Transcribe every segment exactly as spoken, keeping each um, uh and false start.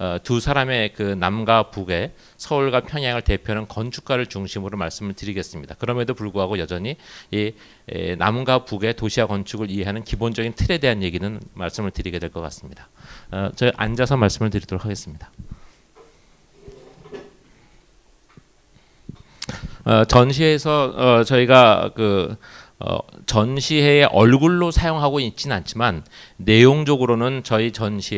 어, 두 사람의 그 남과 북의 서울과 평양을 대표하는 건축가를 중심으로 말씀을 드리겠습니다. 그럼에도 불구하고 여전히 이 에, 남과 북의 도시화 건축을 이해하는 기본적인 틀에 대한 얘기는 말씀을 드리게 될 것 같습니다. 어, 저 앉아서 말씀을 드리도록 하겠습니다. 어, 전시회에서 어, 저희가 그 어, 전시회의 얼굴로 사용하고 있지는 않지만 내용적으로는 저희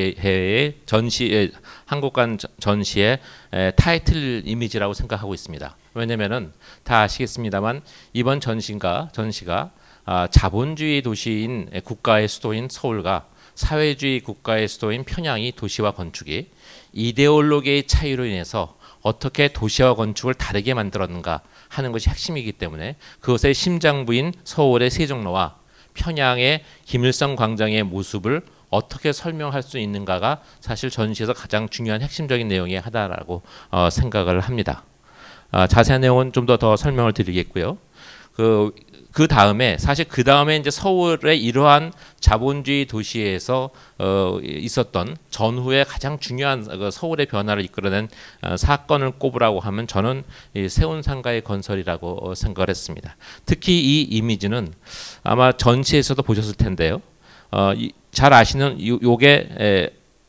전시회의 전시회 한국관 전시의 에, 타이틀 이미지라고 생각하고 있습니다. 왜냐면은 다 아시겠습니다만 이번 전시가 전시가 아, 자본주의 도시인 국가의 수도인 서울과 사회주의 국가의 수도인 평양이 도시화 건축이 이데올로기의 차이로 인해서 어떻게 도시화 건축을 다르게 만들었는가 하는 것이 핵심이기 때문에 그것의 심장부인 서울의 세종로와 평양의 김일성 광장의 모습을 어떻게 설명할 수 있는가가 사실 전시에서 가장 중요한 핵심적인 내용이 하나라고 어, 생각을 합니다. 어, 자세한 내용은 좀 더 더 설명을 드리겠고요. 그, 그 다음에 사실 그 다음에 이제 서울의 이러한 자본주의 도시에서 어, 있었던 전후에 가장 중요한 그 서울의 변화를 이끌어낸 어, 사건을 꼽으라고 하면 저는 이 세운상가의 건설이라고 어, 생각을 했습니다. 특히 이 이미지는 아마 전시에서도 보셨을 텐데요. 어, 이, 잘 아시는 요, 요게 에,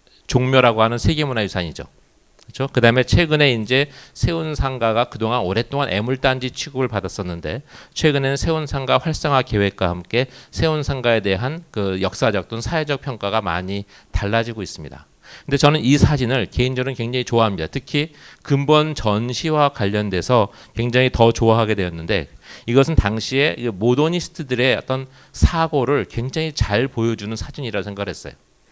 종묘라고 하는 세계문화유산이죠. 그렇죠? 그 다음에 최근에 이제 세운상가가 그동안 오랫동안 애물단지 취급을 받았었는데 최근에는 세운상가 활성화 계획과 함께 세운상가에 대한 그 역사적 또는 사회적 평가가 많이 달라지고 있습니다. 근데 저는 이 사진을 개인적으로 굉장히 좋아합니다. 특히 근본 전시와 관련돼서 굉장히 더 좋아하게 되었는데 이것은 당시에 모더니스트들의 어떤 사고를 굉장히 잘 보여주는 사진이라고 생각을 했어요.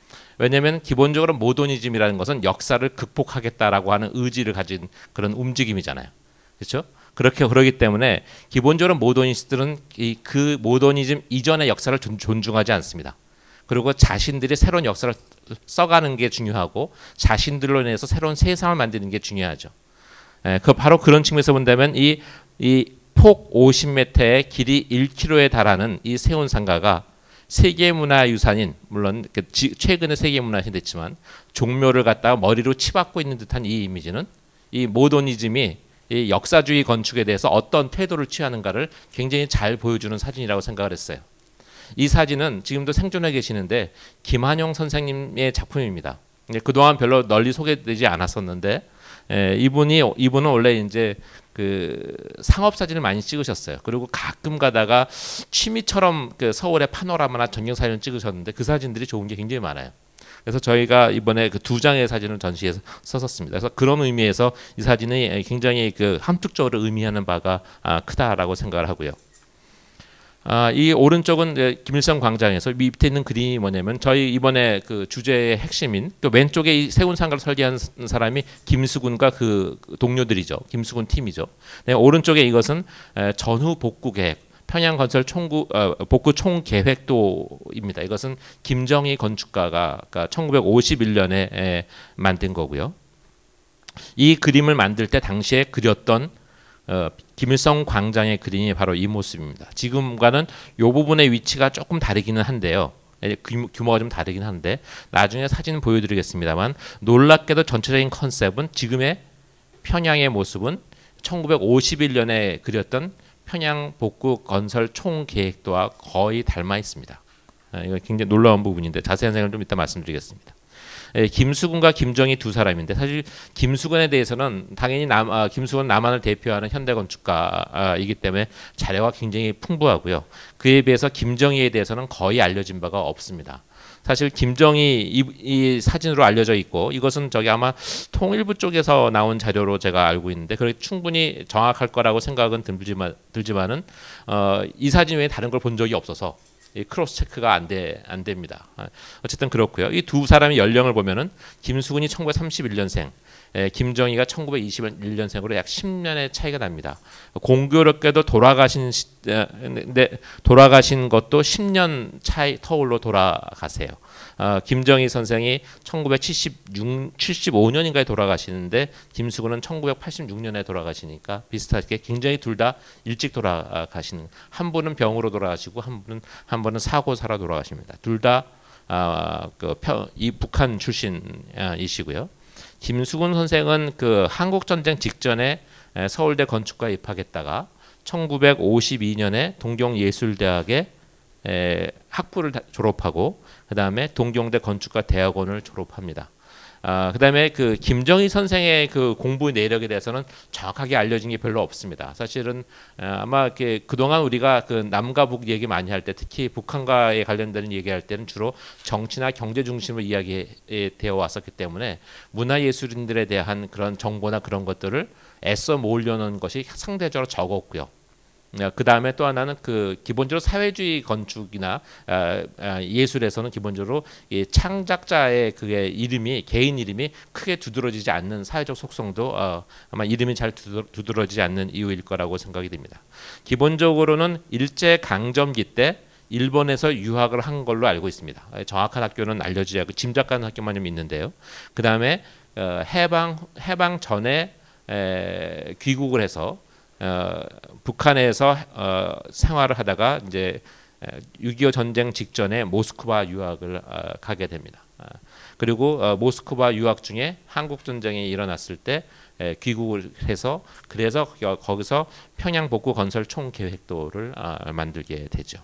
왜냐하면 기본적으로 모더니즘이라는 것은 역사를 극복하겠다라고 하는 의지를 가진 그런 움직임이잖아요. 그렇죠? 그렇게 그러기 때문에 기본적으로 모더니스트들은 이 그 모더니즘 이전의 역사를 존중하지 않습니다. 그리고 자신들이 새로운 역사를 써가는 게 중요하고 자신들로 인해서 새로운 세상을 만드는 게 중요하죠. 예, 그 바로 그런 측면에서 본다면 이 이 폭 오십 미터에 길이 일 킬로미터에 달하는 이 세운상가가 세계문화유산인 물론 최근에 세계문화유산이 됐지만 종묘를 갖다가 머리로 치받고 있는 듯한 이 이미지는 이 모더니즘이 이 역사주의 건축에 대해서 어떤 태도를 취하는가를 굉장히 잘 보여주는 사진이라고 생각을 했어요. 이 사진은 지금도 생존해 계시는데 김한용 선생님의 작품입니다. 그동안 별로 널리 소개되지 않았었는데 에, 이분이 이분은 원래 이제 그 상업 사진을 많이 찍으셨어요. 그리고 가끔 가다가 취미처럼 그 서울의 파노라마나 전경 사진을 찍으셨는데 그 사진들이 좋은 게 굉장히 많아요. 그래서 저희가 이번에 그 두 장의 사진을 전시해서 썼었습니다. 그래서 그런 의미에서 이 사진이 굉장히 그 함축적으로 의미하는 바가 아, 크다라고 생각을 하고요. 아, 이 오른쪽은 김일성 광장에서 밑에 있는 그림이 뭐냐면 저희 이번에 그 주제의 핵심인 그 왼쪽에 이 세운상가를 설계한 사람이 김수근과 그 동료들이죠. 김수근 팀이죠. 네, 오른쪽에 이것은 전후 복구 계획, 평양 건설 총구 어, 복구 총 계획도입니다. 이것은 김정희 건축가가 그러니까 천구백오십일 년에 에, 만든 거고요. 이 그림을 만들 때 당시에 그렸던 어, 김일성 광장의 그림이 바로 이 모습입니다. 지금과는 이 부분의 위치가 조금 다르기는 한데요. 규모가 좀 다르긴 한데 나중에 사진 보여드리겠습니다만 놀랍게도 전체적인 컨셉은 지금의 평양의 모습은 천구백오십일 년에 그렸던 평양 복구 건설 총 계획도와 거의 닮아 있습니다. 이거 굉장히 놀라운 부분인데 자세한 생각을 좀 이따 말씀드리겠습니다. 예, 김수근과 김정희 두 사람인데 사실 김수근에 대해서는 당연히 남, 아, 김수근 남한을 대표하는 현대 건축가이기 때문에 자료가 굉장히 풍부하고요. 그에 비해서 김정희에 대해서는 거의 알려진 바가 없습니다. 사실 김정희 이, 이 사진으로 알려져 있고 이것은 저기 아마 통일부 쪽에서 나온 자료로 제가 알고 있는데 그렇게 충분히 정확할 거라고 생각은 들지만, 들지만은 어, 이 사진 외에 다른 걸 본 적이 없어서 크로스 체크가 안, 돼, 안 됩니다. 어쨌든 그렇고요. 이 두 사람의 연령을 보면은 김수근이 천구백삼십일 년생, 에, 김정희가 천구백이십일 년생으로 약 십 년의 차이가 납니다. 공교롭게도 돌아가신 시, 에, 네, 돌아가신 것도 십 년 차이 터울로 돌아가세요. 어, 김정희 선생이 천구백칠십육, 칠십오 년인가에 돌아가시는데 김수근은 천구백팔십육 년에 돌아가시니까 비슷하게 굉장히 둘 다 일찍 돌아가시는 한 분은 병으로 돌아가시고 한 분은 한 분은 사고사로 돌아가십니다. 둘 다 아, 그 이 북한 출신이시고요. 김수근 선생은 그 한국 전쟁 직전에 서울대 건축과에 입학했다가 천구백오십이 년에 동경예술대학에 학부를 졸업하고 그 다음에 동경대 건축과 대학원을 졸업합니다. 아, 그다음에 그 김정희 선생의 그 공부 내력에 대해서는 정확하게 알려진 게 별로 없습니다. 사실은 아마 이렇게 그동안 우리가 그 남과 북 얘기 많이 할 때, 특히 북한과에 관련된 얘기할 때는 주로 정치나 경제 중심으로 이야기되어 왔었기 때문에 문화예술인들에 대한 그런 정보나 그런 것들을 애써 모으려는 것이 상대적으로 적었고요. 그 다음에 또 하나는 그 기본적으로 사회주의 건축이나 아, 아, 예술에서는 기본적으로 이 창작자의 그게 이름이 개인 이름이 크게 두드러지지 않는 사회적 속성도 어, 아마 이름이 잘 두드러지지 않는 이유일 거라고 생각이 됩니다. 기본적으로는 일제 강점기 때 일본에서 유학을 한 걸로 알고 있습니다. 정확한 학교는 알려지지 않고 짐작하는 학교만 좀 있는데요. 그 다음에 어, 해방 해방 전에 에, 귀국을 해서 어, 북한에서 어, 생활을 하다가 이제 육이오 전쟁 직전에 모스크바 유학을 어, 가게 됩니다. 어, 그리고 어, 모스크바 유학 중에 한국 전쟁이 일어났을 때 에, 귀국을 해서 그래서 거기서 평양 복구 건설 총 계획도를 어, 만들게 되죠.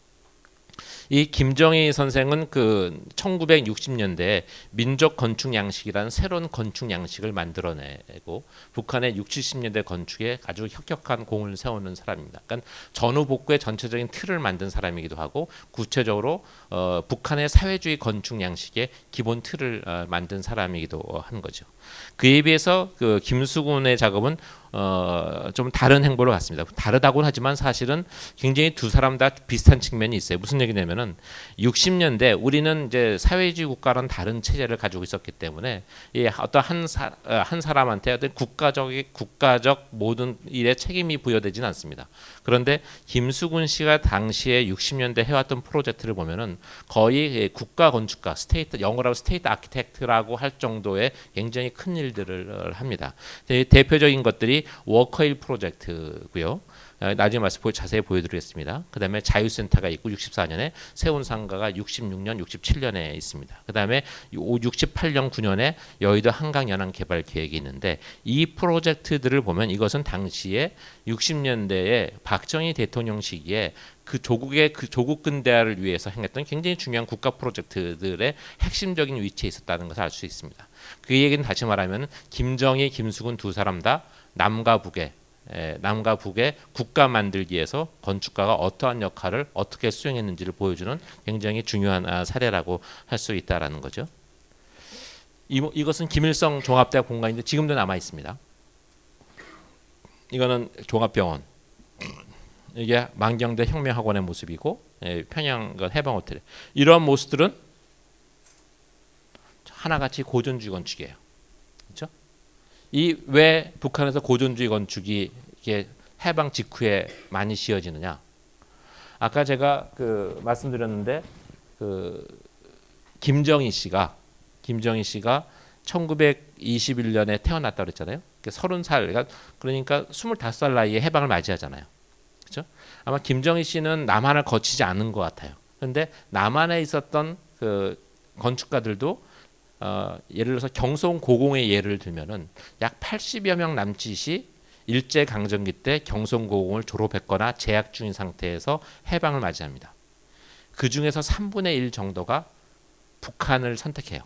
이 김정희 선생은 그 천구백육십 년대에 민족 건축 양식이라는 새로운 건축 양식을 만들어내고 북한의 육십, 칠십 년대 건축에 아주 혁혁한 공을 세우는 사람입니다. 그러니까 전후 복구의 전체적인 틀을 만든 사람이기도 하고 구체적으로 어, 북한의 사회주의 건축 양식의 기본 틀을 어, 만든 사람이기도 한 거죠. 그에 비해서 그 김수근의 작업은 어, 좀 다른 행보를 갖습니다. 다르다고는 하지만 사실은 굉장히 두 사람 다 비슷한 측면이 있어요. 무슨 얘기냐면은 육십 년대 우리는 이제 사회주의 국가라는 다른 체제를 가지고 있었기 때문에 이 어떤 한, 사, 한 사람한테 어떤 국가적 국가적 모든 일에 책임이 부여되지는 않습니다. 그런데 김수근 씨가 당시에 육십 년대 해왔던 프로젝트를 보면은 거의 국가 건축가, 스테이트 영어로 스테이트 아키텍트라고 할 정도의 굉장히 큰 일들을 합니다. 대표적인 것들이 워커힐 프로젝트고요. 나중에 말씀 자세히 보여드리겠습니다. 그 다음에 자유센터가 있고 육십사 년에 세운상가가 육십육 년, 육십칠 년에 있습니다. 그 다음에 육십팔 년, 구 년에 여의도 한강연안 개발 계획이 있는데 이 프로젝트들을 보면 이것은 당시에 육십 년대에 박정희 대통령 시기에 그 조국의 그 조국 근대화를 위해서 행했던 굉장히 중요한 국가 프로젝트들의 핵심적인 위치에 있었다는 것을 알 수 있습니다. 그 얘기는 다시 말하면 김정희, 김수근 두 사람 다 남과 북의 에, 남과 북의 국가 만들기에서 건축가가 어떠한 역할을 어떻게 수행했는지를 보여주는 굉장히 중요한 아, 사례라고 할 수 있다라는 거죠. 이, 이것은 김일성 종합대학 본관인데 지금도 남아 있습니다. 이거는 종합병원. 이게 만경대 혁명학원의 모습이고 예, 평양 해방호텔. 이러한 모습들은 하나같이 고전주의 건축이에요. 그렇죠? 이 왜 북한에서 고전주의 건축이 이게 해방 직후에 많이 지어지느냐? 아까 제가 그 말씀드렸는데 그 김정희 씨가 김정희 씨가 천구백이십일 년에 태어났다 그랬잖아요. 서른 살 그러니까 스물다섯 살 나이에 해방을 맞이하잖아요. 그렇죠? 아마 김정희 씨는 남한을 거치지 않은 것 같아요. 그런데 남한에 있었던 그 건축가들도 어, 예를 들어서 경성 고공의 예를 들면은 약 팔십여 명 남짓이 일제 강점기 때 경성 고공을 졸업했거나 재학 중인 상태에서 해방을 맞이합니다. 그 중에서 삼분의 일 정도가 북한을 선택해요.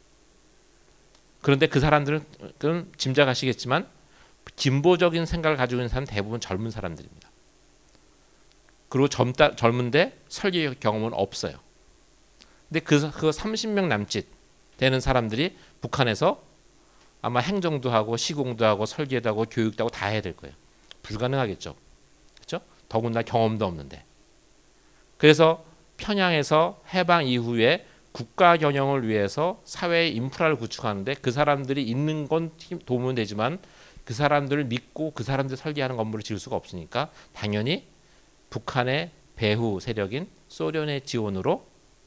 그런데 그 사람들은 짐작하시겠지만 진보적인 생각을 가지고 있는 사람 대부분 젊은 사람들입니다. 그리고 젊다, 젊은데 설계 경험은 없어요. 근데 그, 그 삼십 명 남짓 되는 사람들이 북한에서 아마 행정도 하고 시공도 하고 설계도 하고 교육도 하고 다 해야 될 거예요. 불가능하겠죠. 그렇죠? 더군다나 경험도 없는데. 그래서 평양에서 해방 이후에 국가 경영을 위해서 사회의 인프라를 구축하는데 그 사람들이 있는 건 도움은 되지만 그 사람들을 믿고 그 사람들 설계하는 건물을 지을 수가 없으니까 당연히 북한의 배후 세력인 소련의 지원으로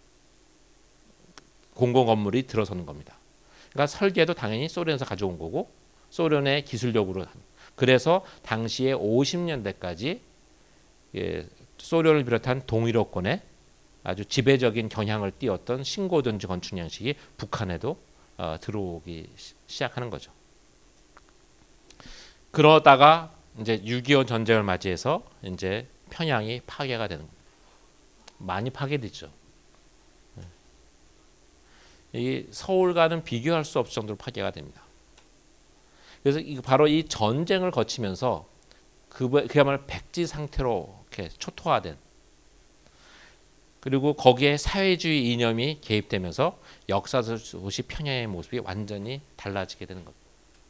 공공 건물이 들어서는 겁니다. 그러니까 설계도 당연히 소련에서 가져온 거고 소련의 기술력으로. 그래서 당시에 오십 년대까지 예, 소련을 비롯한 동유럽권에 아주 지배적인 경향을 띄웠던 신고전지 건축 양식이 북한에도 어, 들어오기 시, 시작하는 거죠. 그러다가 이제 육이오 전쟁을 맞이해서 이제 평양이 파괴가 되는 겁니다. 많이 파괴됐죠. 이 서울과는 비교할 수 없을 정도로 파괴가 됩니다. 그래서 바로 이 전쟁을 거치면서 그야말로 백지 상태로 이렇게 초토화된, 그리고 거기에 사회주의 이념이 개입되면서 역사 도시 평양의 모습이 완전히 달라지게 되는 겁니다.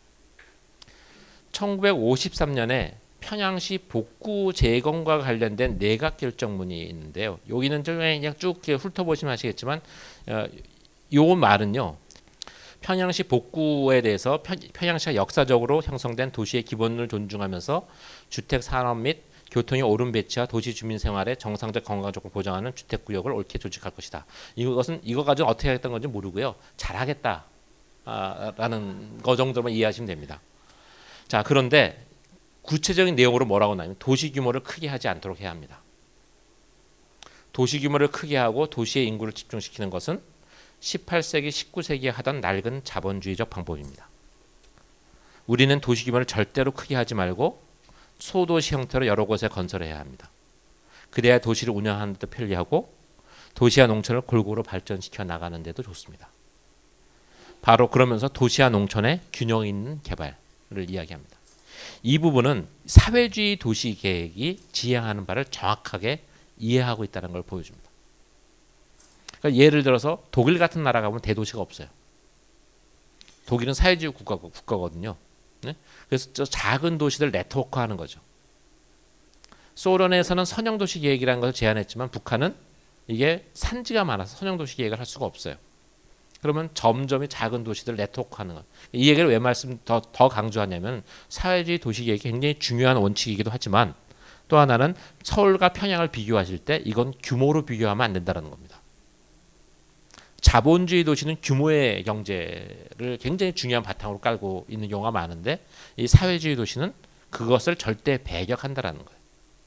천구백오십삼 년에 평양시 복구 재건과 관련된 내각 결정문이 있는데요. 여기는 그냥 쭉 훑어보시면 아시겠지만 어, 요 말은요, 평양시 복구에 대해서 평양시가 역사적으로 형성된 도시의 기본을 존중하면서 주택 산업 및 교통의 옳은 배치와 도시 주민 생활의 정상적 건강 조건을 보장하는 주택 구역을 옳게 조직할 것이다. 이것은 이거 가지고 어떻게 하겠다는 건지 모르고요, 잘하겠다라는 거 정도만 이해하시면 됩니다. 자, 그런데 구체적인 내용으로 뭐라고 나오냐면 도시 규모를 크게 하지 않도록 해야 합니다. 도시 규모를 크게 하고 도시의 인구를 집중시키는 것은 십팔 세기, 십구 세기에 하던 낡은 자본주의적 방법입니다. 우리는 도시 규모를 절대로 크게 하지 말고 소도시 형태로 여러 곳에 건설해야 합니다. 그래야 도시를 운영하는 데도 편리하고 도시와 농촌을 골고루 발전시켜 나가는 데도 좋습니다. 바로 그러면서 도시와 농촌의 균형 있는 개발을 이야기합니다. 이 부분은 사회주의 도시 계획이 지향하는 바를 정확하게 이해하고 있다는 걸 보여줍니다. 그러니까 예를 들어서 독일 같은 나라 가면 대도시가 없어요. 독일은 사회주의 국가, 국가거든요. 네? 그래서 저 작은 도시들 네트워크하는 거죠. 소련에서는 선형도시 계획이라는 것을 제안했지만 북한은 이게 산지가 많아서 선형도시 계획을 할 수가 없어요. 그러면 점점이 작은 도시들 네트워크하는 것. 이 얘기를 왜 말씀 더, 더 강조하냐면 사회주의 도시 계획이 굉장히 중요한 원칙이기도 하지만 또 하나는 서울과 평양을 비교하실 때 이건 규모로 비교하면 안 된다는 겁니다. 자본주의 도시는 규모의 경제를 굉장히 중요한 바탕으로 깔고 있는 경우가 많은데 이 사회주의 도시는 그것을 절대 배격한다라는 거예요.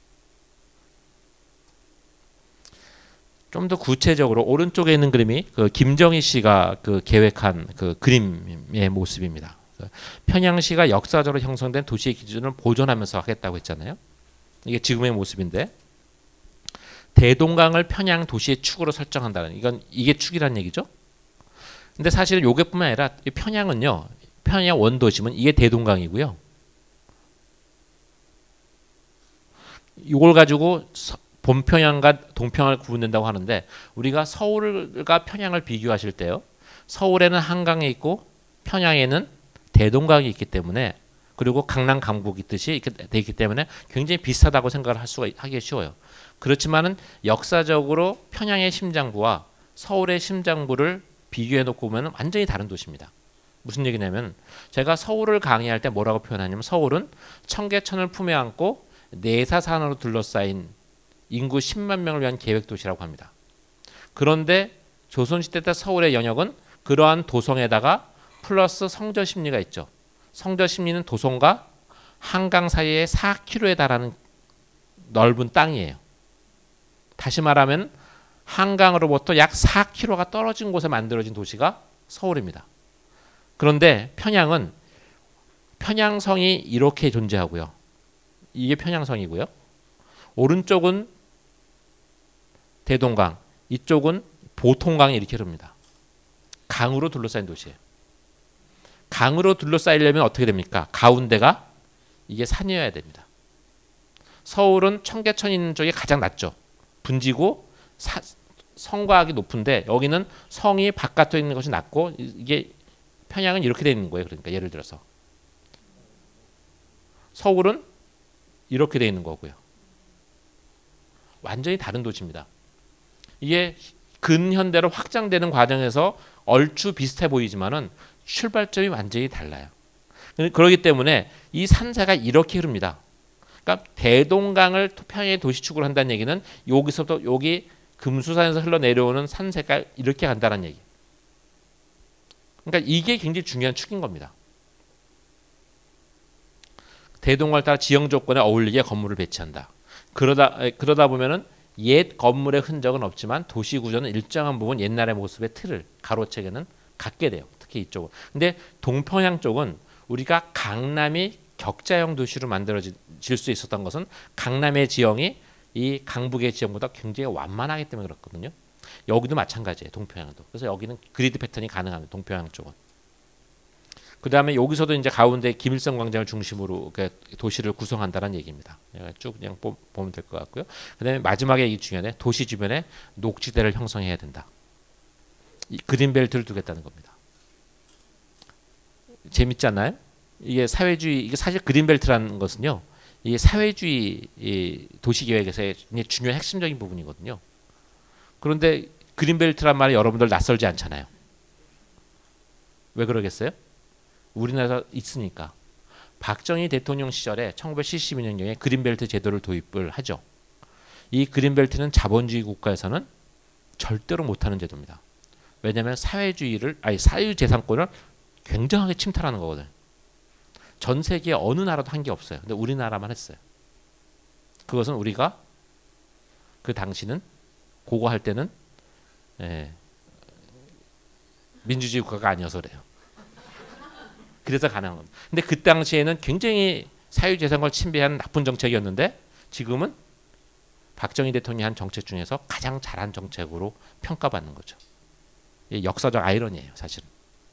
좀 더 구체적으로 오른쪽에 있는 그림이 그 김정희 씨가 그 계획한 그 그림의 모습입니다. 평양시가 역사적으로 형성된 도시의 기준을 보존하면서 하겠다고 했잖아요. 이게 지금의 모습인데 대동강을 평양 도시의 축으로 설정한다는, 이건 이게 축이라는 얘기죠. 근데 사실은 요게뿐만 아니라 이 평양은요, 평양 원도심은 이게 대동강이고요. 이걸 가지고 본평양과 동평양을 구분된다고 하는데 우리가 서울과 평양을 비교하실 때요, 서울에는 한강이 있고 평양에는 대동강이 있기 때문에, 그리고 강남 강북이 있듯이 이렇게 돼 있기 때문에 굉장히 비슷하다고 생각을 할 수가 하기 쉬워요. 그렇지만은 역사적으로 평양의 심장부와 서울의 심장부를 비교해 놓고 보면 완전히 다른 도시입니다. 무슨 얘기냐면 제가 서울을 강의할 때 뭐라고 표현하냐면 서울은 청계천을 품에 안고 내사산으로 둘러싸인 인구 십만 명을 위한 계획도시라고 합니다. 그런데 조선시대 때 서울의 영역은 그러한 도성에다가 플러스 성저심리가 있죠. 성저심리는 도성과 한강 사이에 사 킬로미터에 달하는 넓은 땅이에요. 다시 말하면 한강으로부터 약 사 킬로미터가 떨어진 곳에 만들어진 도시가 서울입니다. 그런데 평양은 평양성이 이렇게 존재하고요. 이게 평양성이고요. 오른쪽은 대동강, 이쪽은 보통강이 이렇게 흐릅니다. 강으로 둘러싸인 도시예요. 강으로 둘러싸이려면 어떻게 됩니까? 가운데가 이게 산이어야 됩니다. 서울은 청계천 있는 쪽이 가장 낮죠. 분지고 사, 성곽이 높은데 여기는 성이 바깥에 있는 것이 낮고, 이게 평양은 이렇게 되어 있는 거예요. 그러니까 예를 들어서 서울은 이렇게 되어 있는 거고요. 완전히 다른 도시입니다. 이게 근현대로 확장되는 과정에서 얼추 비슷해 보이지만은 출발점이 완전히 달라요. 그렇기 때문에 이 산세가 이렇게 흐릅니다. 그러니까 대동강을 평양의 도시축으로 한다는 얘기는 여기서부터 여기 금수산에서 흘러내려오는 산세가 이렇게 간다는 얘기. 그러니까 이게 굉장히 중요한 축인 겁니다. 대동강을 따라 지형 조건에 어울리게 건물을 배치한다. 그러다 그러다 보면은 옛 건물의 흔적은 없지만 도시 구조는 일정한 부분 옛날의 모습의 틀을 가로채게는 갖게 돼요. 특히 이쪽은. 근데 동평양 쪽은 우리가 강남이 격자형 도시로 만들어질 수 있었던 것은 강남의 지형이 이 강북의 지형보다 굉장히 완만하기 때문에 그렇거든요. 여기도 마찬가지예요. 동평양도. 그래서 여기는 그리드 패턴이 가능합니다. 동평양 쪽은. 그 다음에 여기서도 이제 가운데 김일성 광장을 중심으로 도시를 구성한다는 얘기입니다. 쭉 그냥 보면 될 것 같고요. 그 다음에 마지막에 이 중요한데 도시 주변에 녹지대를 형성해야 된다. 이 그린벨트를 두겠다는 겁니다. 재밌지 않나요? 이게 사회주의, 이게 사실 그린벨트라는 것은요, 이게 사회주의 도시계획에서의 중요한 핵심적인 부분이거든요. 그런데 그린벨트란 말이 여러분들 낯설지 않잖아요. 왜 그러겠어요? 우리나라 있으니까. 박정희 대통령 시절에 천구백칠십이 년경에 그린벨트 제도를 도입을 하죠. 이 그린벨트는 자본주의 국가에서는 절대로 못하는 제도입니다. 왜냐하면 사회주의를, 아니 사유재산권을 굉장하게 침탈하는 거거든요. 전 세계 어느 나라도 한 게 없어요. 근데 우리나라만 했어요. 그것은 우리가 그 당시는 그거 할 때는 예, 민주주의 국가가 아니어서 그래요. 그래서 가능한 겁니다. 근데 그 당시에는 굉장히 사유재산권을 침해하는 나쁜 정책이었는데 지금은 박정희 대통령이 한 정책 중에서 가장 잘한 정책으로 평가받는 거죠. 역사적 아이러니예요, 사실은.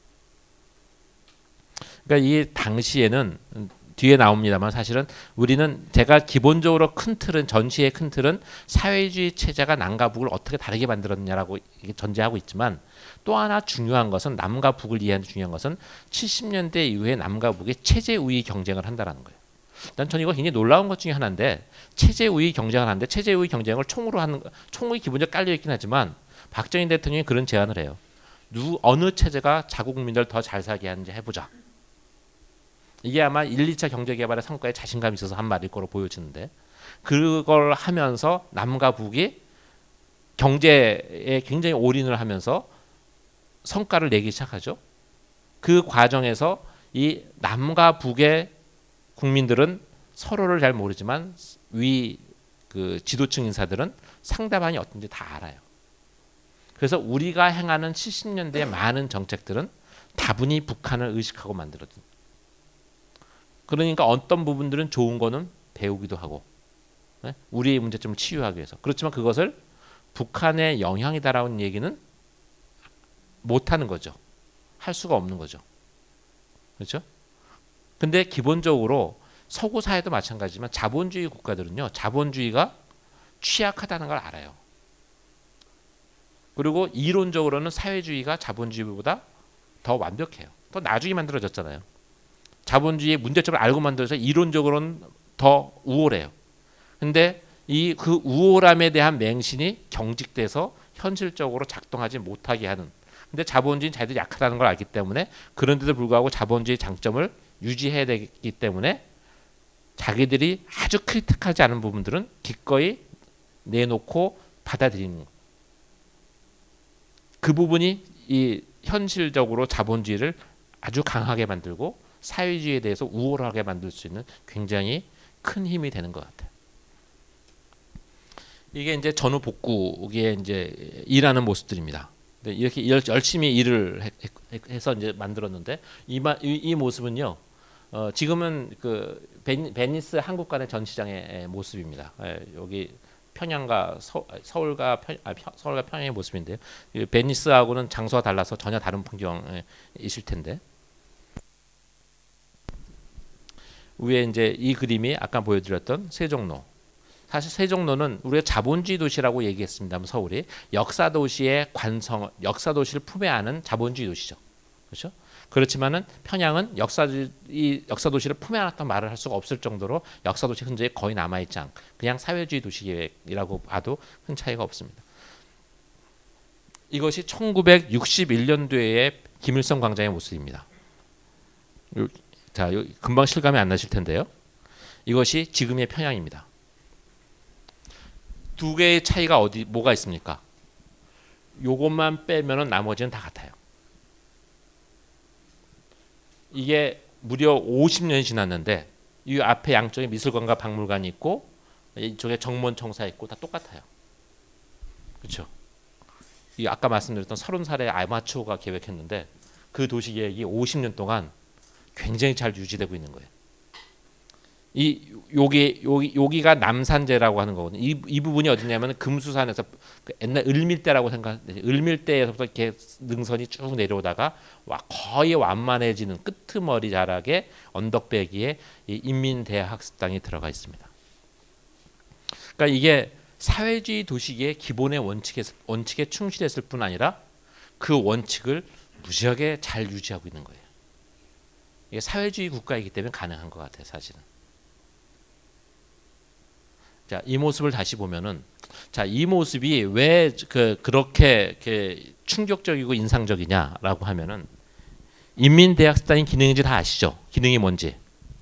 그러니까 이 당시에는 뒤에 나옵니다만 사실은 우리는 제가 기본적으로 큰 틀은 전시의 큰 틀은 사회주의 체제가 남과 북을 어떻게 다르게 만들었냐라고 전제하고 있지만 또 하나 중요한 것은 남과 북을 이해하는 중요한 것은 칠십 년대 이후에 남과 북이 체제 우위 경쟁을 한다라는 거예요. 난 전 이거 굉장히 놀라운 것 중에 하나인데 체제 우위 경쟁을 하는데 체제 우위 경쟁을 총으로 하는 총이 기본적으로 깔려 있긴 하지만 박정희 대통령이 그런 제안을 해요. 누 어느 체제가 자국 국민들 더 잘 살게 하는지 해보자. 이게 아마 일, 이 차 경제개발의 성과에 자신감이 있어서 한 말일 거로 보여지는데 그걸 하면서 남과 북이 경제에 굉장히 올인을 하면서 성과를 내기 시작하죠. 그 과정에서 이 남과 북의 국민들은 서로를 잘 모르지만 위 그 지도층 인사들은 상대방이 어떤지 다 알아요. 그래서 우리가 행하는 칠십 년대의 많은 정책들은 다분히 북한을 의식하고 만들어진. 그러니까 어떤 부분들은 좋은 거는 배우기도 하고 네? 우리의 문제점을 치유하기 위해서. 그렇지만 그것을 북한의 영향이다라는 얘기는 못하는 거죠. 할 수가 없는 거죠. 그렇죠? 근데 기본적으로 서구 사회도 마찬가지지만 자본주의 국가들은요. 자본주의가 취약하다는 걸 알아요. 그리고 이론적으로는 사회주의가 자본주의보다 더 완벽해요. 더 나중에 만들어졌잖아요. 자본주의의 문제점을 알고 만들어서 이론적으로는 더 우월해요. 근데 이 그 우월함에 대한 맹신이 경직돼서 현실적으로 작동하지 못하게 하는. 근데 자본주의는 자기들이 약하다는 걸 알기 때문에 그런데도 불구하고 자본주의 장점을 유지해야 되기 때문에 자기들이 아주 크리틱하지 않은 부분들은 기꺼이 내놓고 받아들이는 것. 그 부분이 이 현실적으로 자본주의를 아주 강하게 만들고 사회주의에 대해서 우월하게 만들 수 있는 굉장히 큰 힘이 되는 것 같아요. 이게 이제 전후 복구에 이제 일하는 모습들입니다. 이렇게 열심히 일을 해서 이제 만들었는데 이, 이 모습은요. 어, 지금은 그 베니스 한국관의 전시장의 모습입니다. 예, 여기 평양과 서, 서울과 편, 아, 서울과 평양의 모습인데요. 베니스하고는 장소가 달라서 전혀 다른 풍경이실 텐데 위에 이제 이 그림이 아까 보여드렸던 세종로. 사실 세종로는 우리가 자본주의 도시라고 얘기했습니다만 서울이 역사 도시의 관성, 역사 도시를 품에 안은 자본주의 도시죠. 그렇죠? 그렇지만은 평양은 역사 이 역사 도시를 품에 안았던 말을 할 수가 없을 정도로 역사 도시 흔적이 거의 남아 있지 않. 그냥 사회주의 도시 계획이라고 봐도 큰 차이가 없습니다. 이것이 천구백육십일 년도의 김일성 광장의 모습입니다. 요, 자, 요, 금방 실감이 안 나실 텐데요. 이것이 지금의 평양입니다. 두 개의 차이가 어디 뭐가 있습니까? 요것만 빼면은 나머지는 다 같아요. 이게 무려 오십 년이 지났는데 이 앞에 양쪽에 미술관과 박물관이 있고 이쪽에 정문청사 있고 다 똑같아요. 그렇죠? 이 아까 말씀드렸던 서른 살의 아마추어가 계획했는데 그 도시 계획이 오십 년 동안 굉장히 잘 유지되고 있는 거예요. 이 여기 여기 여기가 남산제라고 하는 거거든요. 이, 이 부분이 어디냐면 금수산에서 그 옛날 을밀대라고 생각, 을밀대에서부터 이렇게 능선이 쭉 내려오다가 와 거의 완만해지는 끄트머리 자락에 언덕배기에 이 인민대학습당이 들어가 있습니다. 그러니까 이게 사회주의 도시의 기본의 원칙에 원칙에 충실했을 뿐 아니라 그 원칙을 무지하게 잘 유지하고 있는 거예요. 이게 사회주의 국가이기 때문에 가능한 것 같아요, 사실은. 자, 이 모습을 다시 보면은, 자, 이 모습이 왜 그 그렇게 그 충격적이고 인상적이냐라고 하면은, 인민대학습당의 기능인지 다 아시죠? 기능이 뭔지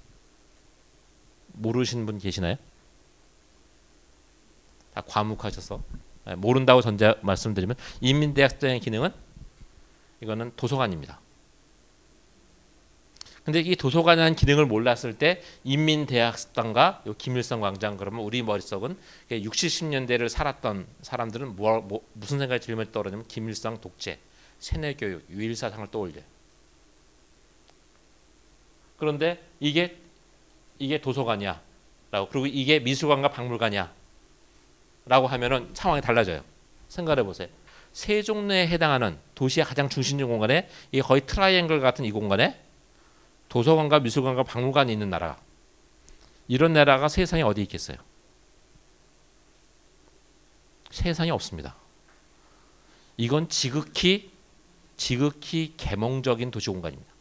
모르시는 분 계시나요? 다 과묵하셔서 모른다고 전제 말씀드리면, 인민대학습당의 기능은 이거는 도서관입니다. 근데 이 도서관이라는 기능을 몰랐을 때 인민대학습당과 요 김일성 광장 그러면 우리 머릿속은 육십, 칠십 년대를 살았던 사람들은 뭐, 뭐, 무슨 생각이 들면 떠오르냐면 김일성 독재, 세뇌교육, 유일사상을 떠올려요. 그런데 이게 이게 도서관이야 라고, 그리고 이게 미술관과 박물관이야 라고 하면은 상황이 달라져요. 생각해 보세요. 세종로에 해당하는 도시의 가장 중심적 공간에, 이게 거의 트라이앵글 같은 이 공간에 도서관과 미술관과 박물관이 있는 나라, 이런 나라가 세상에 어디 있겠어요? 세상에 없습니다. 이건 지극히 지극히 계몽적인 도시 공간입니다.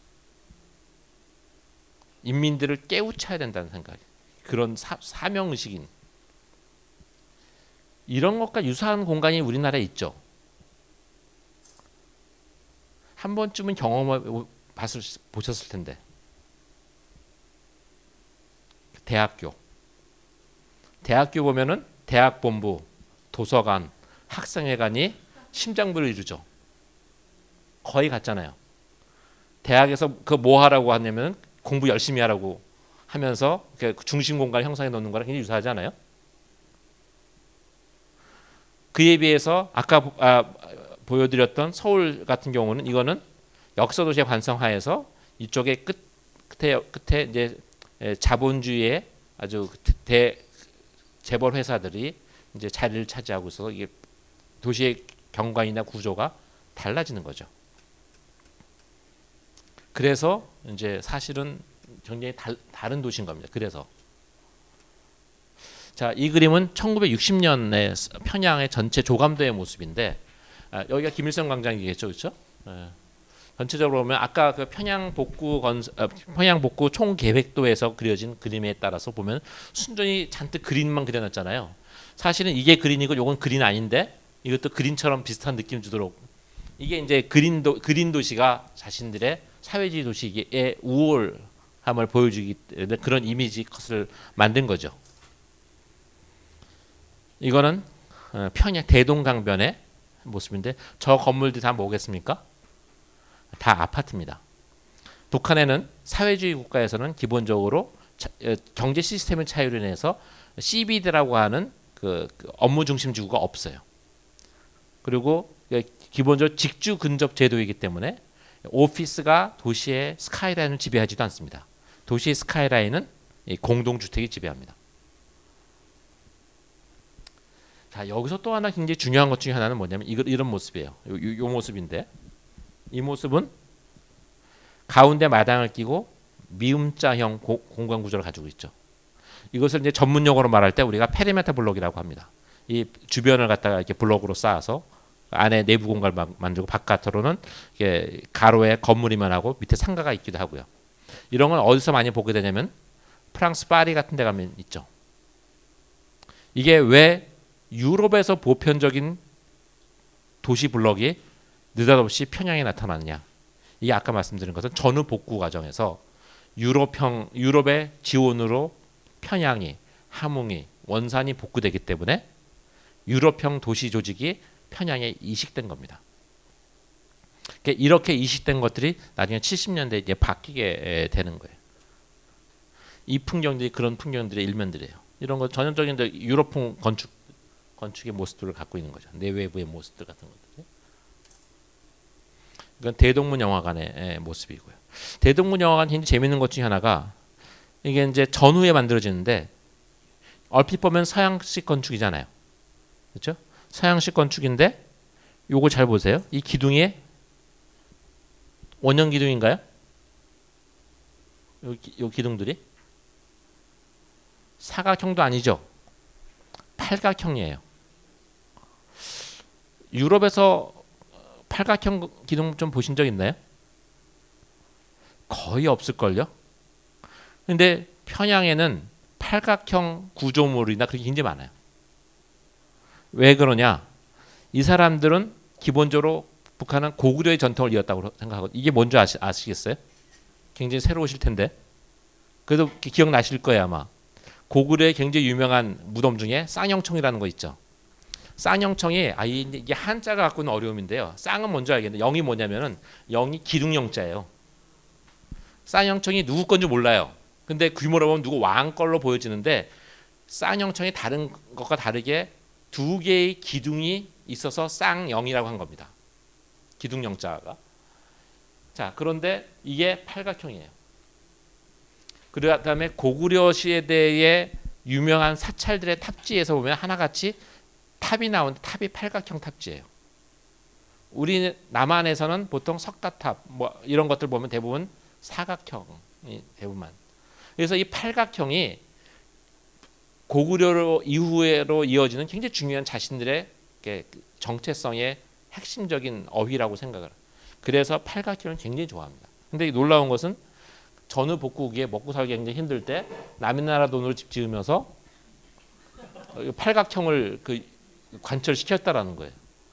인민들을 깨우쳐야 된다는 생각, 그런 사, 사명의식인 이런 것과 유사한 공간이 우리나라에 있죠. 한 번쯤은 경험해 봤을, 보셨을 텐데, 대학교 대학교 보면은 대학본부, 도서관, 학생회관이 심장부를 이루죠. 거의 같잖아요. 대학에서 그 뭐 하라고 하냐면 공부 열심히 하라고 하면서 중심 공간 형성해 놓는 거랑 굉장히 유사하지 않아요? 그에 비해서 아까 아, 보여드렸던 서울 같은 경우는, 이거는 역사도시의 관성하에서 이쪽에 끝, 끝에 끝에 이제 자본주의의 아주 대 재벌 회사들이 이제 자리를 차지하고 있어서 이게 도시의 경관이나 구조가 달라지는 거죠. 그래서 이제 사실은 굉장히 달, 다른 도시인 겁니다. 그래서 자, 이 그림은 천구백육십 년에 평양의 전체 조감도의 모습인데, 아, 여기가 김일성 광장이겠죠, 그렇죠? 예. 전체적으로 보면 아까 그 평양 복구 건 어, 평양 복구 총 계획도에서 그려진 그림에 따라서 보면 순전히 잔뜩 그린만 그려놨잖아요. 사실은 이게 그린이고 요건 그린 아닌데, 이것도 그린처럼 비슷한 느낌 주도록, 이게 이제 그린도 그린 도시가 자신들의 사회주의 도시의 우월함을 보여주기 때문에 그런 이미지 컷을 만든 거죠. 이거는 평양 대동강변의 모습인데, 저 건물들이 다 뭐겠습니까? 다 아파트입니다. 북한에는 사회주의 국가에서는 기본적으로 경제 시스템의 차이로 인해서 씨비디라고 하는 그 업무 중심 지구가 없어요. 그리고 기본적으로 직주 근접 제도이기 때문에 오피스가 도시의 스카이라인을 지배하지도 않습니다. 도시의 스카이라인은 공동주택이 지배합니다. 자, 여기서 또 하나 굉장히 중요한 것 중에 하나는 뭐냐면 이거, 이런 모습이에요. 요, 요, 요 모습인데, 이 모습은 가운데 마당을 끼고 미음자형 고, 공간 구조를 가지고 있죠. 이것을 이제 전문 용어로 말할 때 우리가 페리메터 블록이라고 합니다. 이 주변을 갖다가 이렇게 블록으로 쌓아서 안에 내부 공간을 만들고 바깥으로는 이게 가로에 건물이만 하고 밑에 상가가 있기도 하고요. 이런 건 어디서 많이 보게 되냐면 프랑스 파리 같은 데 가면 있죠. 이게 왜 유럽에서 보편적인 도시 블록이 느닷없이 평양에 나타나느냐? 이게 아까 말씀드린 것은 전후 복구 과정에서 유럽형 유럽의 지원으로 평양이, 함흥이, 원산이 복구되기 때문에 유럽형 도시 조직이 평양에 이식된 겁니다. 이렇게 이식된 것들이 나중에 칠십 년대에 이제 바뀌게 되는 거예요. 이 풍경들이 그런 풍경들의 일면들이에요. 이런 거 전형적인 유럽풍 건축 건축의 모습들을 갖고 있는 거죠. 내외부의 모습들 같은 것들. 이건 대동문 영화관의 모습이고요. 대동문 영화관 굉장히 재밌는 것 중에 하나가 이게 이제 전후에 만들어지는데 얼핏 보면 서양식 건축이잖아요. 그렇죠? 서양식 건축인데 요거 잘 보세요. 이 기둥이 원형 기둥인가요? 요, 요 기둥들이 사각형도 아니죠. 팔각형이에요. 유럽에서 팔각형 기둥 좀 보신 적 있나요? 거의 없을걸요. 근데 평양에는 팔각형 구조물이나 그게 굉장히 많아요. 왜 그러냐? 이 사람들은 기본적으로 북한은 고구려의 전통을 이었다고 생각하고, 이게 뭔지 아시, 아시겠어요? 굉장히 새로우실 텐데. 그래도 기억나실 거예요 아마. 고구려의 굉장히 유명한 무덤 중에 쌍영청이라는 거 있죠. 쌍영청이 아 이게 한자가 갖고 있는 어려움인데요. 쌍은 뭔지 알겠는데 영이 뭐냐면은 영이 기둥영자예요. 쌍영청이 누구 건지 몰라요. 근데 규모로 보면 누구 왕 걸로 보여지는데 쌍영청이 다른 것과 다르게 두 개의 기둥이 있어서 쌍영이라고 한 겁니다. 기둥영자가. 자, 그런데 이게 팔각형이에요. 그다음에 고구려 시대의 유명한 사찰들의 탑지에서 보면 하나같이 탑이 나오는데 탑이 팔각형 탑지예요. 우리 남한에서는 보통 석가탑 뭐 이런 것들 보면 대부분 사각형이 대부분. 그래서 이 팔각형이 고구려로 이후로 이어지는 굉장히 중요한 자신들의 정체성의 핵심적인 어휘라고 생각을. 그래서 팔각형을 굉장히 좋아합니다. 근데 놀라운 것은 전후 복구기에 먹고 살기 굉장히 힘들 때 남의 나라 돈으로 집 지으면서 팔각형을 그 관철시켰다라는 거예요.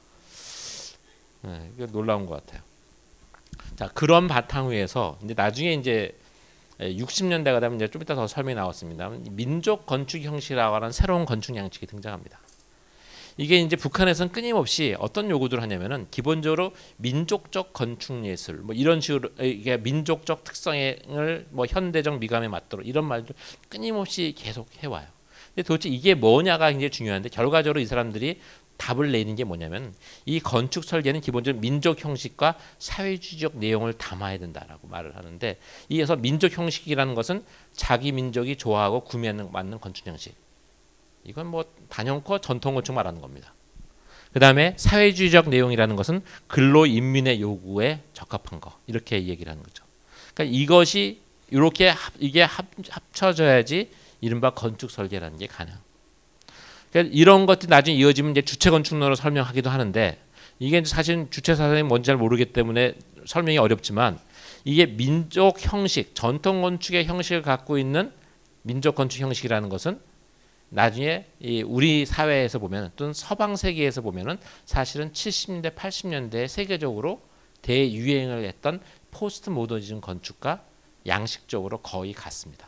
네, 이게 놀라운 것 같아요. 자, 그런 바탕 위에서 이제 나중에 이제 육십 년대가 되면 이제 좀 이따 더 설명이 나왔습니다. 민족 건축 형식이라고 하는 새로운 건축 양식이 등장합니다. 이게 이제 북한에서는 끊임없이 어떤 요구들을 하냐면은 기본적으로 민족적 건축 예술 뭐 이런 식으로 이게 민족적 특성을 뭐 현대적 미감에 맞도록 이런 말들 끊임없이 계속 해와요. 근데 도대체 이게 뭐냐가 굉장히 중요한데 결과적으로 이 사람들이 답을 내는 게 뭐냐면 이 건축 설계는 기본적으로 민족 형식과 사회주의적 내용을 담아야 된다라고 말을 하는데 이에서 민족 형식이라는 것은 자기 민족이 좋아하고 구매하는 맞는 건축 형식. 이건 뭐 단연코 전통 건축 말하는 겁니다. 그 다음에 사회주의적 내용이라는 것은 근로 인민의 요구에 적합한 거 이렇게 얘기를 하는 거죠. 그러니까 이것이 이렇게 합, 이게 합, 합쳐져야지 이른바 건축 설계라는 게 가능. 그러니까 이런 것들이 나중에 이어지면 이제 주체 건축론으로 설명하기도 하는데 이게 사실 주체 사상이 뭔지 잘 모르기 때문에 설명이 어렵지만 이게 민족 형식, 전통 건축의 형식을 갖고 있는 민족 건축 형식이라는 것은 나중에 이 우리 사회에서 보면 또는 서방 세계에서 보면은 사실은 칠십 년대, 팔십 년대에 세계적으로 대유행을 했던 포스트 모더니즘 건축과 양식적으로 거의 같습니다.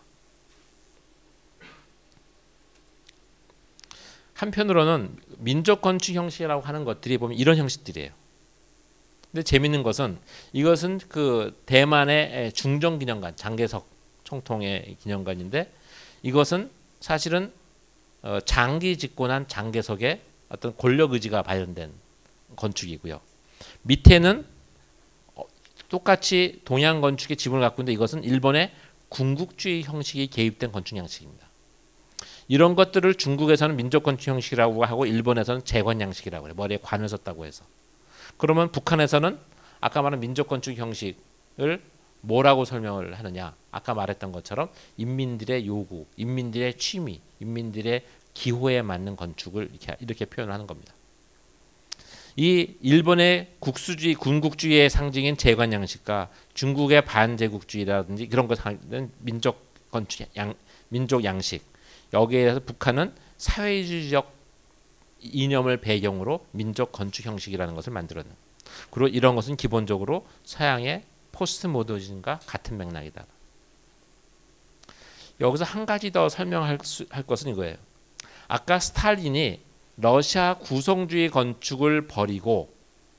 한편으로는 민족 건축 형식이라고 하는 것들이 보면 이런 형식들이에요. 근데 재밌는 것은 이것은 그 대만의 중정기념관, 장개석 총통의 기념관인데 이것은 사실은 어, 장기 집권한 장개석의 어떤 권력 의지가 발현된 건축이고요. 밑에는 어, 똑같이 동양 건축의 지분을 갖고 있는데 이것은 일본의 군국주의 형식이 개입된 건축 양식입니다. 이런 것들을 중국에서는 민족 건축 형식이라고 하고 일본에서는 재관 양식이라고 해요. 머리에 관을 썼다고 해서. 그러면 북한에서는 아까 말한 민족 건축 형식을 뭐라고 설명을 하느냐? 아까 말했던 것처럼 인민들의 요구, 인민들의 취미, 인민들의 기호에 맞는 건축을 이렇게 이렇게 표현을 하는 겁니다. 이 일본의 국수주의, 군국주의의 상징인 재관 양식과 중국의 반제국주의라든지 그런 것은 민족 건축 양, 민족 양식. 여기에서 북한은 사회주의적 이념을 배경으로 민족 건축 형식이라는 것을 만들었는. 그리고 이런 것은 기본적으로 서양의 포스트 모더니즘과 같은 맥락이다. 여기서 한 가지 더 설명할 수, 할 것은 이거예요. 아까 스탈린이 러시아 구성주의 건축을 버리고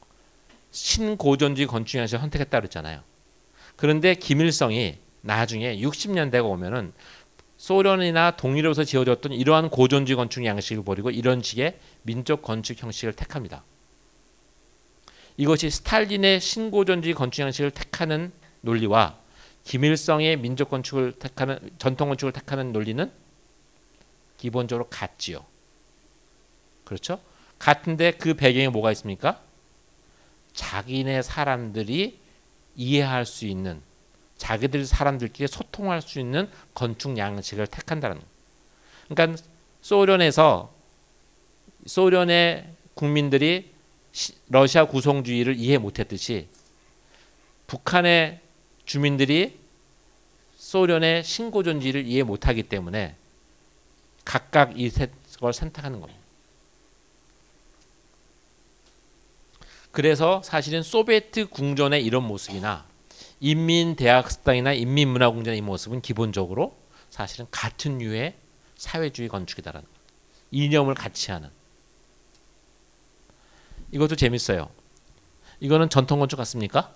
신고전주의 건축 양식을 선택했다 그랬잖아요. 그런데 김일성이 나중에 육십 년대가 오면은 소련이나 동유럽에서 지어졌던 이러한 고전주의 건축 양식을 버리고 이런 식의 민족 건축 형식을 택합니다. 이것이 스탈린의 신고전주의 건축 양식을 택하는 논리와 김일성의 민족 건축을 택하는 전통 건축을 택하는 논리는 기본적으로 같지요. 그렇죠? 같은데 그 배경에 뭐가 있습니까? 자기네 사람들이 이해할 수 있는, 자기들 사람들끼리 소통할 수 있는 건축 양식을 택한다는 거예요. 그러니까 소련에서 소련의 국민들이 러시아 구성주의를 이해 못했듯이 북한의 주민들이 소련의 신고전주의를 이해 못하기 때문에 각각 이걸 선택하는 겁니다. 그래서 사실은 소비에트 궁전의 이런 모습이나 인민대학습당이나 인민문화궁전의 이 모습은 기본적으로 사실은 같은 류의 사회주의 건축이다라는 거예요. 이념을 같이 하는. 이것도 재밌어요. 이거는 전통 건축 같습니까?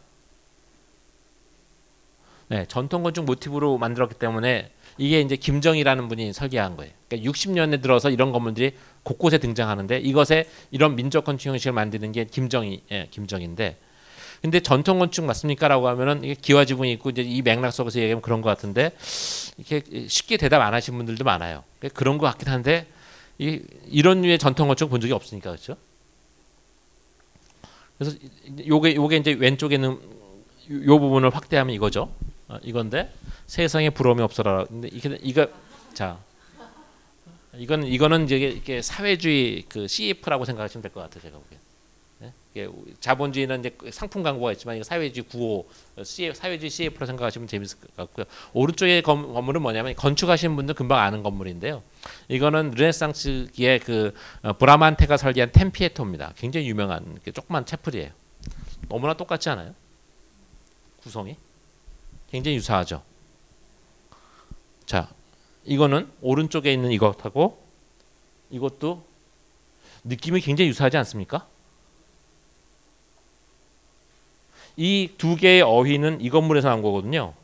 네, 전통 건축 모티브로 만들었기 때문에 이게 이제 김정이라는 분이 설계한 거예요. 그러니까 육십 년에 들어서 이런 건물들이 곳곳에 등장하는데 이것에 이런 민족 건축 형식을 만드는 게 김정이, 예, 김정인데. 근데 전통 건축 맞습니까?라고 하면은 이게 기와 지붕이 있고 이제 이 맥락 속에서 얘기하면 그런 것 같은데 이렇게 쉽게 대답 안 하신 분들도 많아요. 그런 것 같긴 한데 이, 이런 류의 전통 건축 본 적이 없으니까 그렇죠. 그래서 요게 요게 이제 왼쪽에 있는 요 부분을 확대하면 이거죠. 어, 이건데 세상에 부러움이 없어라. 근데 이게 이거 자 이건 이거는 이제 이게 사회주의 그 씨에프라고 생각하시면 될 것 같아요. 제가 보기엔. 네? 이게 자본주의는 이제 상품 광고가 있지만 이거 사회주의 구호 씨에프, 사회주의 씨에프로 생각하시면 재밌을 것 같고요. 오른쪽에 건물은 뭐냐면 건축하시는 분들 금방 아는 건물인데요. 이거는 르네상스기의 그 브라만테가 설계한 템피에토입니다. 굉장히 유명한 조그만 채플이에요. 너무나 똑같지 않아요? 구성이 굉장히 유사하죠. 자, 이거는 오른쪽에 있는 이것하고 이것도 느낌이 굉장히 유사하지 않습니까? 이 두 개의 어휘는 이 건물에서 나온 거거든요.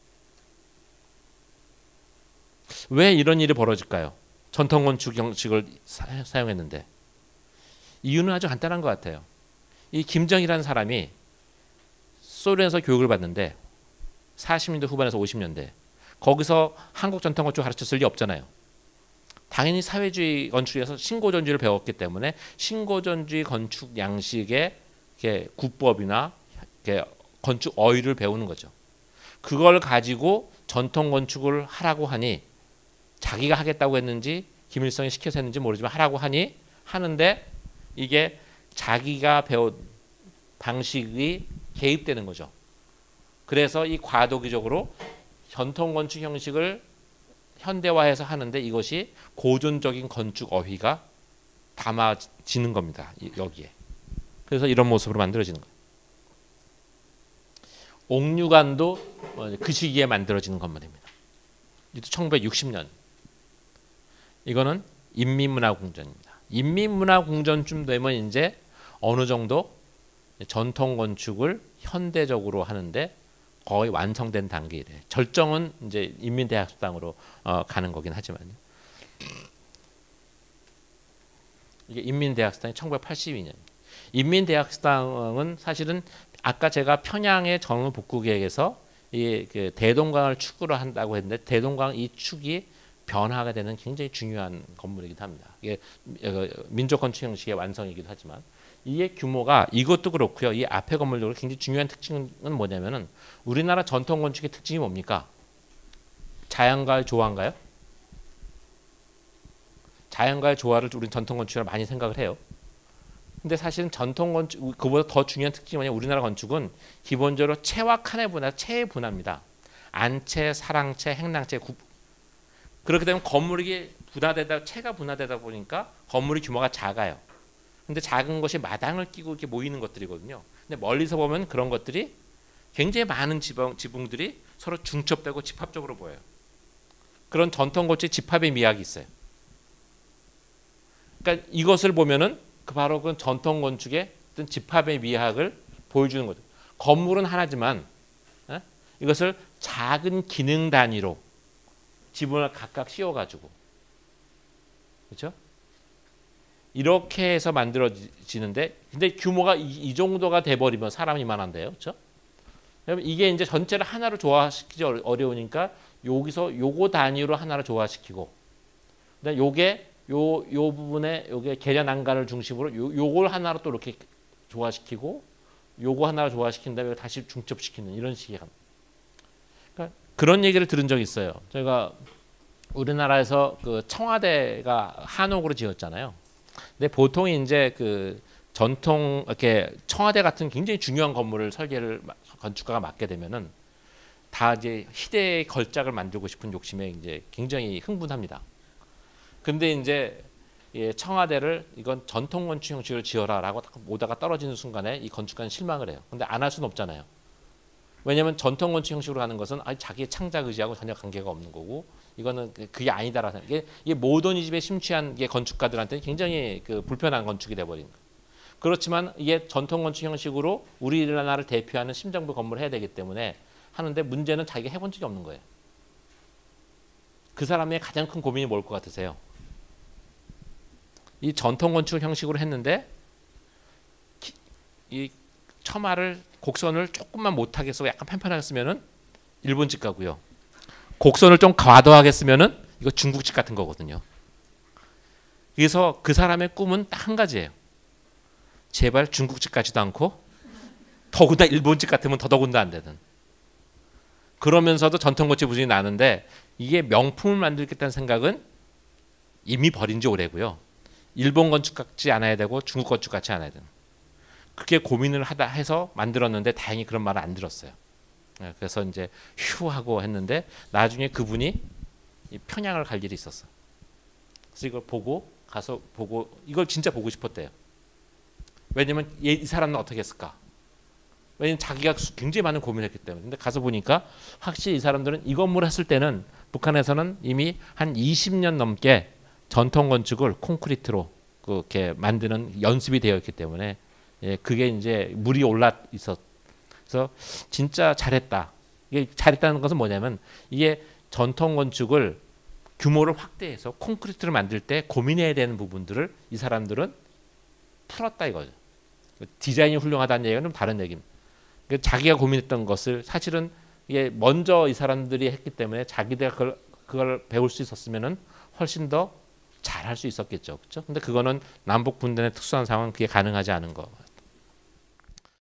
왜 이런 일이 벌어질까요? 전통 건축 형식을 사용했는데 이유는 아주 간단한 것 같아요. 이 김정이라는 사람이 소련에서 교육을 받는데 사십 년대 후반에서 오십 년대 거기서 한국 전통 건축 가르쳤을 리 없잖아요. 당연히 사회주의 건축에서 신고전주의를 배웠기 때문에 신고전주의 건축 양식의 구법이나 건축 어휘를 배우는 거죠. 그걸 가지고 전통 건축을 하라고 하니 자기가 하겠다고 했는지 김일성이 시켜서 했는지 모르지만 하라고 하니 하는데 이게 자기가 배운 방식이 개입되는 거죠. 그래서 이 과도기적으로 전통 건축 형식을 현대화해서 하는데 이것이 고전적인 건축 어휘가 담아지는 겁니다. 여기에. 그래서 이런 모습으로 만들어지는 거예요. 옥류관도 그 시기에 만들어지는 건물입니다. 이것도 천구백육십 년. 이거는 인민문화궁전입니다. 인민문화궁전쯤 되면 이제 어느 정도 전통 건축을 현대적으로 하는데 거의 완성된 단계이래. 절정은 이제 인민대학습당으로 어, 가는 거긴 하지만요. 이게 인민대학습당이 천구백팔십이 년. 인민대학습당은 사실은 아까 제가 평양의 정읍복구계획에서 이 그 대동강을 축으로 한다고 했는데 대동강 이 축이 변화가 되는 굉장히 중요한 건물이기도 합니다. 이게 민족 건축 형식의 완성이기도 하지만 이게 규모가 이것도 그렇고요. 이 앞에 건물도 굉장히 중요한 특징은 뭐냐면은 우리나라 전통 건축의 특징이 뭡니까? 자연과의 조화인가요? 자연과의 조화를 우리 전통 건축이라 많이 생각을 해요. 근데 사실은 전통 건축 그보다 더 중요한 특징이 뭐냐? 우리나라 건축은 기본적으로 채와 칸의 분화, 채의 분화입니다. 안채, 사랑채, 행랑채. 구... 그렇게 되면 건물이 분화되다, 채가 분화되다 보니까 건물의 규모가 작아요. 근데 작은 것이 마당을 끼고 이렇게 모이는 것들이거든요. 근데 멀리서 보면 그런 것들이 굉장히 많은 지붕, 지붕들이 서로 중첩되고 집합적으로 보여요. 그런 전통 건축 집합의 미학이 있어요. 그러니까 이것을 보면은 그 바로 그 전통 건축의 어떤 집합의 미학을 보여주는 거죠. 건물은 하나지만 에? 이것을 작은 기능 단위로 지붕을 각각 씌워가지고 그렇죠? 이렇게 해서 만들어지는데 근데 규모가 이, 이 정도가 돼버리면 사람이 이만한데요, 그렇죠? 이게 이제 전체를 하나로 조화시키기 어려우니까 여기서 요거 단위로 하나를 조화시키고, 그다음 요게 요 요 부분에 요게 계량 난간을 중심으로 요 요걸 하나로 또 이렇게 조화시키고, 요거 하나를 조화시킨 다음에 다시 중첩시키는 이런 식의. 그러니까 그런 얘기를 들은 적이 있어요. 저희가 우리나라에서 그 청와대가 한옥으로 지었잖아요. 근데 보통 이제 그 전통 이렇게 청와대 같은 굉장히 중요한 건물을 설계를 건축가가 맡게 되면은 다 이제 희대의 걸작을 만들고 싶은 욕심에 이제 굉장히 흥분합니다. 근데 이제 예, 청와대를 이건 전통 건축 형식으로 지어라라고 오다가 떨어지는 순간에 이 건축가는 실망을 해요. 근데 안 할 수는 없잖아요. 왜냐하면 전통 건축 형식으로 하는 것은 아니, 자기의 창작 의지하고 전혀 관계가 없는 거고, 이거는 그게 아니다라는 이게, 이게 모더니즘에 심취한 게 건축가들한테는 굉장히 그 불편한 건축이 돼버린 거예요. 그렇지만 이게 전통 건축 형식으로 우리나라를 대표하는 심정부 건물을 해야 되기 때문에 하는데, 문제는 자기가 해본 적이 없는 거예요. 그 사람의 가장 큰 고민이 뭘 것 같으세요? 이 전통 건축 형식으로 했는데 이 처마를 곡선을 조금만 못하게 쓰고 약간 편편하게 쓰면은 일본집 가고요. 곡선을 좀 과도하게 쓰면은 이거 중국집 같은 거거든요. 그래서 그 사람의 꿈은 딱 한 가지예요. 제발 중국집 같지도 않고 더군다나 일본집 같으면 더더군다나 안 되든. 그러면서도 전통 건축 부진이 나는데 이게 명품을 만들겠다는 생각은 이미 버린 지 오래고요. 일본 건축 같지 않아야 되고 중국 건축 같지 않아야 되는. 그렇게 고민을 하다 해서 만들었는데 다행히 그런 말을 안 들었어요. 그래서 이제 휴 하고 했는데 나중에 그분이 평양을 갈 일이 있었어. 그래서 이걸 보고 가서 보고 이걸 진짜 보고 싶었대요. 왜냐면 이 사람은 어떻게 했을까? 왜냐면 자기가 굉장히 많은 고민을 했기 때문에. 근데 가서 보니까 확실히 이 사람들은 이 건물을 했을 때는 북한에서는 이미 한 이십 년 넘게 전통 건축을 콘크리트로 그렇게 만드는 연습이 되어 있기 때문에 예, 그게 이제 물이 올라 있었. 그래서 진짜 잘했다. 이게 잘했다는 것은 뭐냐면 이게 전통 건축을 규모를 확대해서 콘크리트를 만들 때 고민해야 되는 부분들을 이 사람들은 풀었다 이거죠. 디자인이 훌륭하다는 얘기는 좀 다른 얘기입니다. 자기가 고민했던 것을 사실은 이게 먼저 이 사람들이 했기 때문에 자기들 그걸, 그걸 배울 수 있었으면은 훨씬 더 잘할 수 있었겠죠, 그렇죠? 근데 그거는 남북 분단의 특수한 상황 그게 가능하지 않은 거.